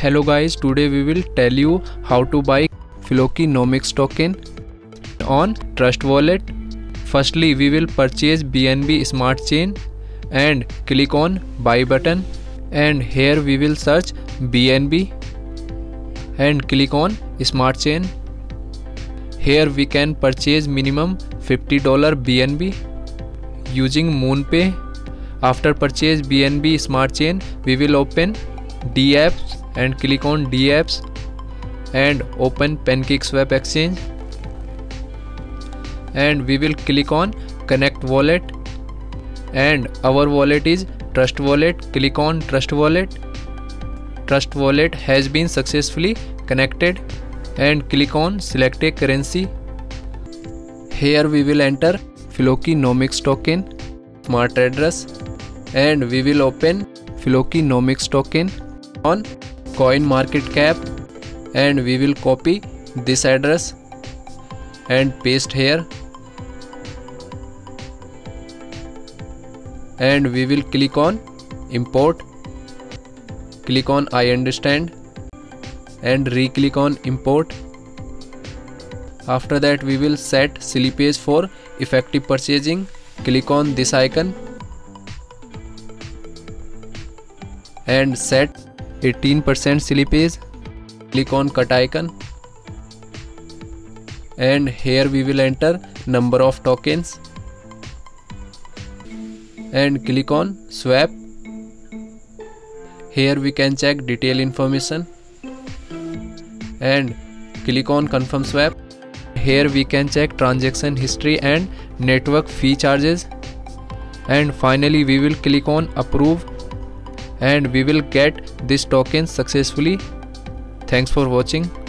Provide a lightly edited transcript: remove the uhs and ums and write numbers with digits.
Hello guys, today we will tell you how to buy Flokinomics token on Trust Wallet. Firstly, we will purchase BNB Smart Chain and click on buy button, and here we will search BNB and click on Smart Chain. Here we can purchase minimum $50 BNB using MoonPay. After purchase BNB Smart Chain, we will open dApps and click on dApps and open PancakeSwap exchange, and we will click on connect wallet, and our wallet is Trust Wallet. Click on Trust Wallet. Trust Wallet has been successfully connected, and click on select a currency. Here we will enter Flokinomics token smart address, and we will open Flokinomics token on CoinMarketCap, and we will copy this address and paste here, and we will click on import. Click on I understand and re-click on import. After that we will set slippage for effective purchasing. Click on this icon and set 18% slippage. Click on cut icon, and here we will enter number of tokens and click on swap. Here we can check detail information and click on confirm swap. Here we can check transaction history and network fee charges, and finally we will click on approve, and we will get this token successfully. Thanks for watching.